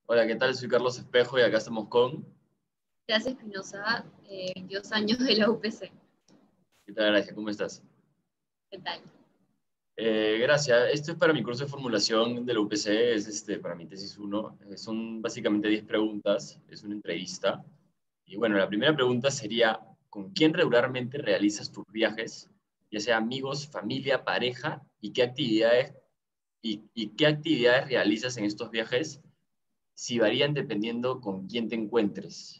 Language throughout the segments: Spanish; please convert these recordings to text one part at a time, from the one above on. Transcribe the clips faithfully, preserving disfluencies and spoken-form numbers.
Hola, ¿qué tal? Soy Carlos Espejo y acá estamos con... Gracias, Espinosa, eh, veintidós años de la U P C. ¿Qué tal, Gracia? ¿Cómo estás? ¿Qué tal? Eh, gracias. Esto es para mi curso de formulación de la U P C, es este, para mi tesis uno. Eh, son básicamente diez preguntas, es una entrevista. Y bueno, la primera pregunta sería, ¿con quién regularmente realizas tus viajes? Ya sea amigos, familia, pareja, y qué actividades, y, y qué actividades realizas en estos viajes si varían dependiendo con quién te encuentres.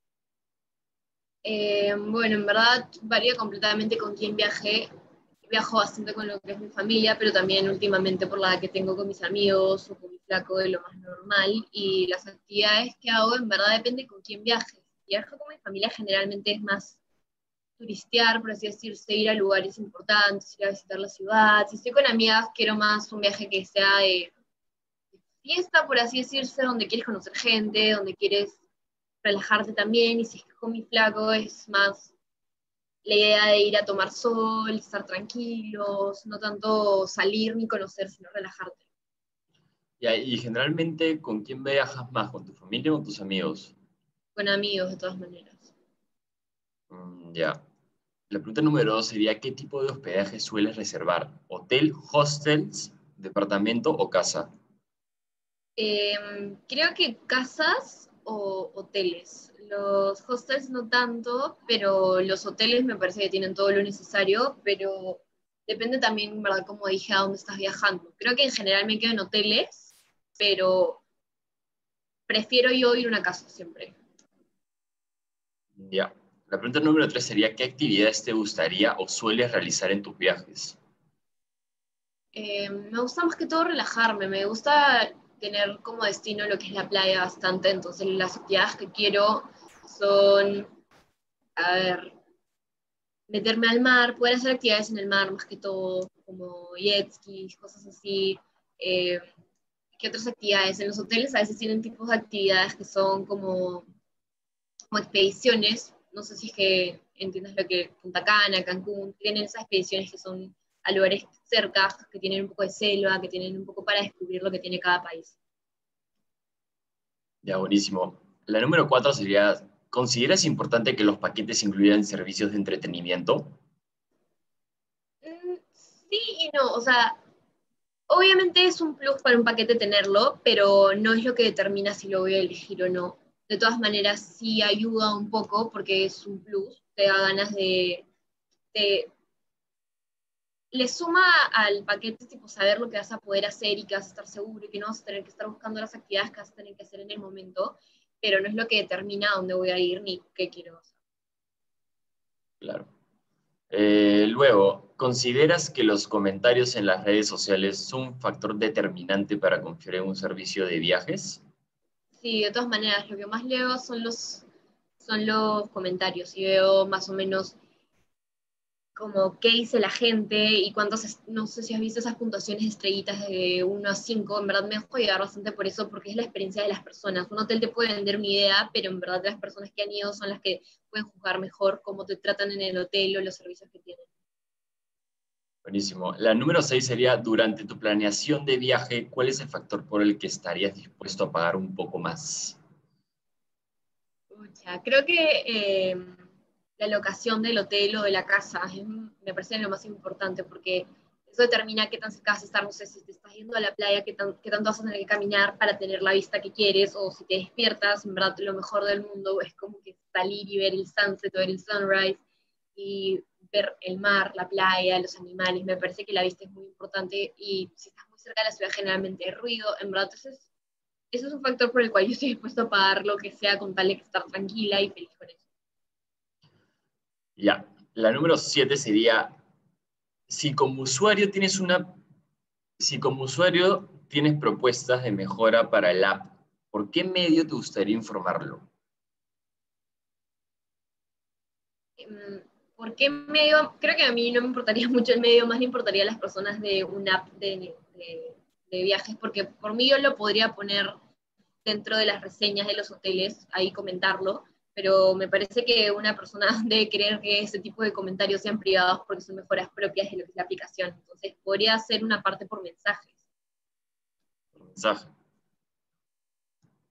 Eh, bueno, en verdad varía completamente con quién viaje. Viajo bastante con lo que es mi familia, pero también últimamente por la que tengo con mis amigos o con mi flaco de lo más normal. Y las actividades que hago en verdad depende con quién viaje. Si viajo con mi familia generalmente es más turistear, por así decirse, ir a lugares importantes, ir a visitar la ciudad. Si estoy con amigas, quiero más un viaje que sea de fiesta, por así decirse, donde quieres conocer gente, donde quieres relajarte también, y si es que con mi flaco es más la idea de ir a tomar sol, estar tranquilos, no tanto salir ni conocer, sino relajarte. Ya, y generalmente, ¿con quién viajas más? ¿Con tu familia o con tus amigos? Con amigos, de todas maneras. Mm, ya. La pregunta número dos sería, ¿qué tipo de hospedaje sueles reservar? ¿Hotel, hostels, departamento o casa? Eh, Creo que casas o hoteles. Los hostels no tanto, pero los hoteles me parece que tienen todo lo necesario, pero depende también, ¿verdad? Como dije, a dónde estás viajando. Creo que en general me quedo en hoteles, pero prefiero yo ir a una casa siempre. Ya. La pregunta número tres sería, ¿qué actividades te gustaría o sueles realizar en tus viajes? Eh, me gusta más que todo relajarme, me gusta tener como destino lo que es la playa bastante, entonces las actividades que quiero son, a ver, meterme al mar, poder hacer actividades en el mar más que todo, como jet skis, cosas así. Eh, ¿Qué otras actividades? En los hoteles a veces tienen tipos de actividades que son como, como expediciones, no sé si es que entiendes lo que Punta Cana, Cancún, tienen esas expediciones que son a lugares cerca, que tienen un poco de selva, que tienen un poco para descubrir lo que tiene cada país. Ya, buenísimo. La número cuatro sería, ¿consideras importante que los paquetes incluyan servicios de entretenimiento? Mm, sí y no, o sea, obviamente es un plus para un paquete tenerlo, pero no es lo que determina si lo voy a elegir o no. De todas maneras, sí ayuda un poco porque es un plus, te da ganas de, de le suma al paquete tipo saber lo que vas a poder hacer y que vas a estar seguro y que no vas a tener que estar buscando las actividades que vas a tener que hacer en el momento, pero no es lo que determina a dónde voy a ir ni qué quiero hacer. Claro. Eh, luego, ¿consideras que los comentarios en las redes sociales son un factor determinante para confiar en un servicio de viajes? Sí, de todas maneras, lo que más leo son los, son los comentarios y veo más o menos como qué dice la gente y cuántos, no sé si has visto esas puntuaciones de estrellitas de uno a cinco, en verdad me dejo llevar bastante por eso, porque es la experiencia de las personas. Un hotel te puede vender una idea, pero en verdad las personas que han ido son las que pueden juzgar mejor cómo te tratan en el hotel o los servicios que tienen. Buenísimo. La número seis sería, durante tu planeación de viaje, ¿cuál es el factor por el que estarías dispuesto a pagar un poco más? Pucha, creo que eh, la locación del hotel o de la casa es- me parece lo más importante porque eso determina qué tan cerca vas a estar, no sé, si te estás yendo a la playa, qué, tan, qué tanto vas a tener que caminar para tener la vista que quieres, o si te despiertas, en verdad lo mejor del mundo es como que salir y ver el sunset o ver el sunrise y ver el mar, la playa, los animales, me parece que la vista es muy importante y si estás muy cerca de la ciudad generalmente hay ruido, en verdad entonces eso es un factor por el cual yo estoy dispuesto a pagar lo que sea con tal de estar tranquila y feliz con eso. Ya. La número siete sería, si como usuario tienes una, si como usuario tienes propuestas de mejora para el app, ¿por qué medio te gustaría informarlo? Mm, ¿Por qué medio? Creo que a mí no me importaría mucho el medio, más le importaría a las personas de una app de, de, de viajes, porque por mí yo lo podría poner dentro de las reseñas de los hoteles, ahí comentarlo, pero me parece que una persona debe creer que ese tipo de comentarios sean privados porque son mejoras propias de lo que es la aplicación. Entonces, podría ser una parte por mensajes. Mensaje.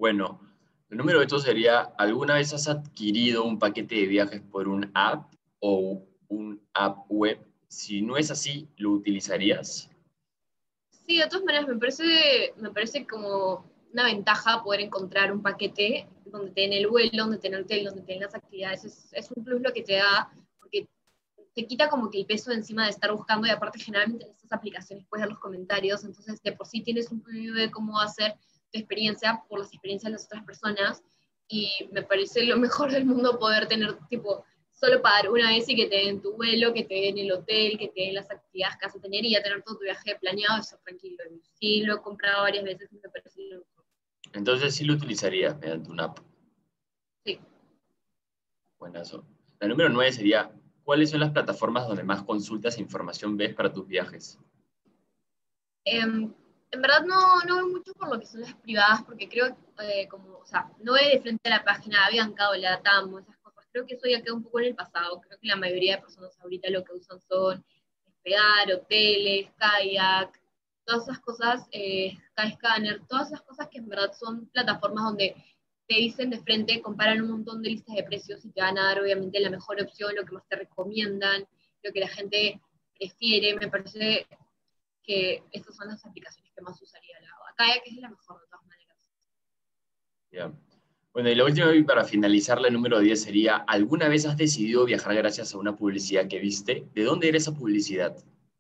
Bueno, el número ocho sería, ¿alguna vez has adquirido un paquete de viajes por un app o un app web? Si no es así, ¿lo utilizarías? Sí, de todas maneras, me parece, me parece como una ventaja poder encontrar un paquete donde te den el vuelo, donde te den el hotel, donde te den las actividades. Es, es un plus lo que te da, porque te quita como que el peso de encima de estar buscando, y aparte generalmente en estas aplicaciones puedes ver los comentarios, entonces de por sí tienes un preview de cómo va a ser tu experiencia por las experiencias de las otras personas, y me parece lo mejor del mundo poder tener tipo solo pagar una vez y que te den tu vuelo, que te den el hotel, que te den las actividades que vas a tener y ya tener todo tu viaje planeado, eso tranquilo. Sí, lo he comprado varias veces y me parece lo mejor. Entonces sí lo utilizarías mediante una app. Sí. Buenazo. La número nueve sería, ¿cuáles son las plataformas donde más consultas e información ves para tus viajes? Eh, en verdad no, no veo mucho por lo que son las privadas, porque creo, eh, como, o sea, no ve de frente a la página, Aviancao, la Tamo, esas cosas. Creo que eso ya quedó un poco en el pasado. Creo que la mayoría de personas ahorita lo que usan son Despegar, hoteles, kayak, todas esas cosas, eh, Skyscanner, todas esas cosas que en verdad son plataformas donde te dicen de frente, comparan un montón de listas de precios y te van a dar obviamente la mejor opción, lo que más te recomiendan, lo que la gente prefiere. Me parece que estas son las aplicaciones que más usaría. La Kayak es la mejor de todas maneras. Ya. Bueno, y la última, y para finalizar, la número diez sería, ¿alguna vez has decidido viajar gracias a una publicidad que viste? ¿De dónde era esa publicidad?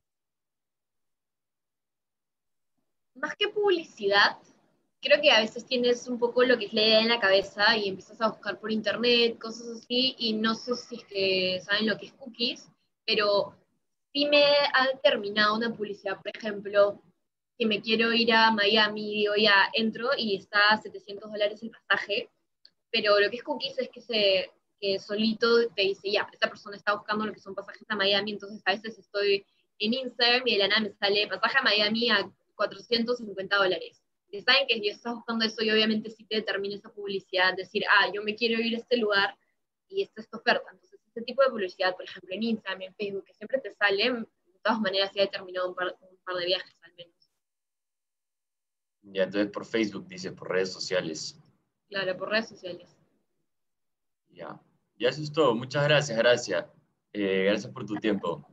Más que publicidad, creo que a veces tienes un poco lo que es la idea en la cabeza y empiezas a buscar por internet, cosas así, y no sé si es que saben lo que es cookies, pero sí me ha determinado una publicidad, por ejemplo, que me quiero ir a Miami, digo, ya entro y está a setecientos dólares el pasaje, pero lo que es cookies es que se que solito te dice, ya, esta persona está buscando lo que son pasajes a Miami, entonces a veces estoy en Instagram y de la nada me sale pasaje a Miami a cuatrocientos cincuenta dólares. Y saben que si estás buscando eso y obviamente sí te determina esa publicidad, decir, ah, yo me quiero ir a este lugar y esta es tu oferta. Entonces, este tipo de publicidad, por ejemplo, en Instagram, en Facebook, que siempre te sale, de todas maneras sí ha determinado un par, un par de viajes al menos. Ya, entonces por Facebook, dice, por redes sociales. Claro, por redes sociales. Ya. Ya eso es todo. Muchas gracias, gracias. Eh, gracias por tu tiempo.